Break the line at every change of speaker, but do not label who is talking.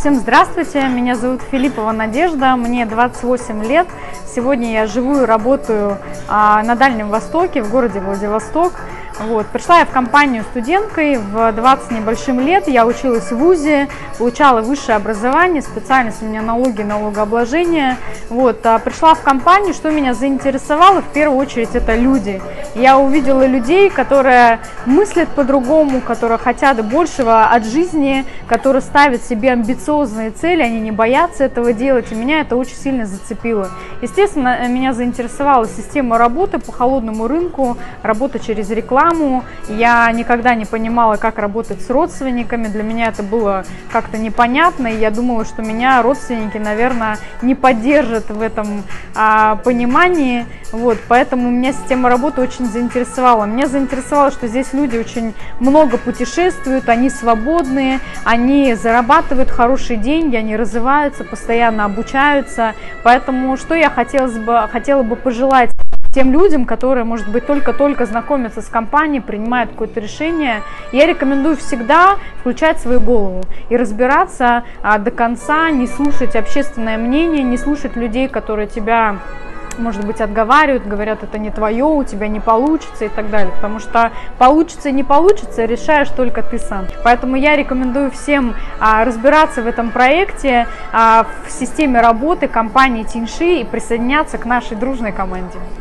Всем здравствуйте, меня зовут Филиппова Надежда, мне 28 лет. Сегодня я живу и работаю на Дальнем Востоке, в городе Владивосток. Пришла я в компанию студенткой в 20 небольшим лет, я училась в ВУЗе, получала высшее образование, специальность у меня налоги, налогообложение. Пришла в компанию, что меня заинтересовало, в первую очередь это люди. Я увидела людей, которые мыслят по-другому, которые хотят большего от жизни, которые ставят себе амбициозные цели, они не боятся этого делать, и меня это очень сильно зацепило. Естественно, меня заинтересовала система работы по холодному рынку, работа через рекламу. Я никогда не понимала, как работать с родственниками, для меня это было как-то непонятно, и я думала, что меня родственники, наверное, не поддержат в этом понимании. Поэтому меня система работы очень заинтересовала. Меня заинтересовало, что здесь люди очень много путешествуют, они свободные, они зарабатывают хорошие деньги, они развиваются, постоянно обучаются. Поэтому что я хотела бы пожелать тем людям, которые, может быть, только-только знакомятся с компанией, принимают какое-то решение, я рекомендую всегда включать свою голову и разбираться до конца, не слушать общественное мнение, не слушать людей, которые тебя, может быть, отговаривают, говорят, это не твое, у тебя не получится и так далее. Потому что получится и не получится, решаешь только ты сам. Поэтому я рекомендую всем разбираться в этом проекте, в системе работы компании Тиньши и присоединяться к нашей дружной команде.